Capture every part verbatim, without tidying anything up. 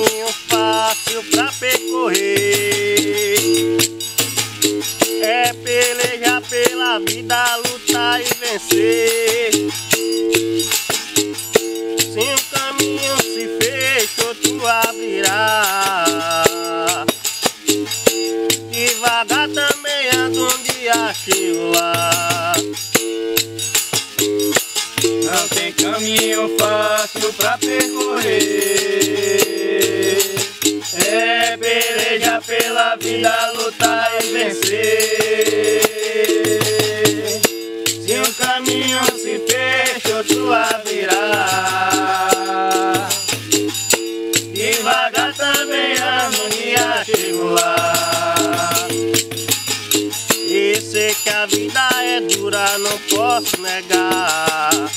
caminho fácil pra percorrer. É pelejar pela vida, lutar e vencer. Se um caminho se fecha, outro abrirá. Devagar também ando, um dia chego lá. Não tem caminho fácil pra percorrer. É pelejar pela vida, lutar e vencer. Se um caminho se fecha, outro abrirá. Devagar também ando, um dia chego lá. E sei que a vida é dura, não posso negar.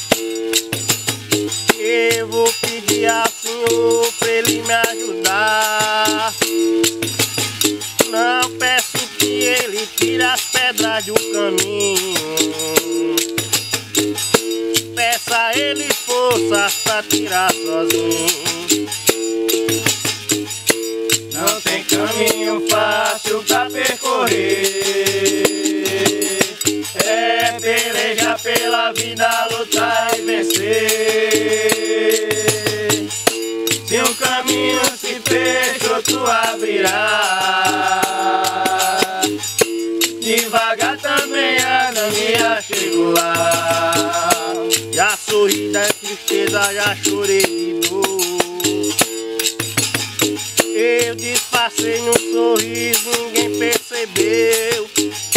Eu vou pedir ao Senhor pra Ele me ajudar. Não peço que Ele tire as pedras do caminho. Peça a Ele forças pra tirar sozinho. Não tem caminho fácil pra percorrer. É pelejar pela vida, lutar e vencer. Se um caminho se fecha, outro abrirá. Devagar também anda, já chego lá. Já sorri da tristeza, já chorei de dor. Eu disfarcei no sorriso, ninguém percebeu.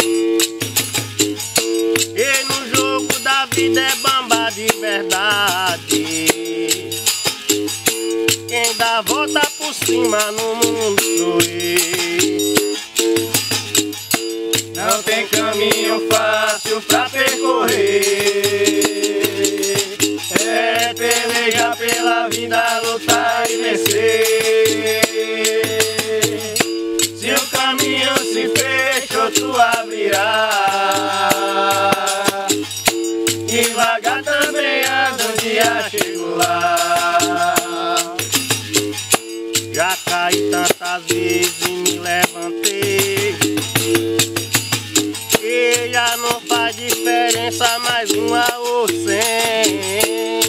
E no jogo da vida é bamba de verdade. Quem dá a volta por cima no mundo sou eu. Não tem caminho fácil pra percorrer. É pelejar pela vida, lutar e vencer. Se o caminho se fecha, outro abrirá. Devagar também ando, um dia chego lá. Já caí tantas vezes e me levantei. E já não faz diferença mais uma ou cem.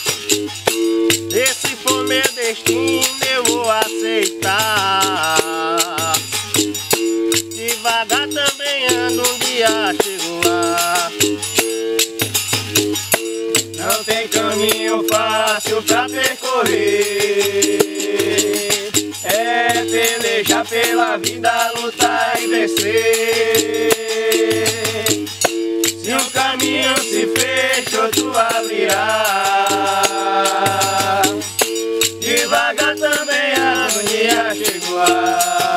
Esse for meu destino, eu vou aceitar. Devagar também ando, um dia chego lá. Não tem caminho fácil pra percorrer. É pelejar pela vida, lutar e vencer. Se um caminho se fecha, outro abrirá. Devagar também a agonia chegou lá.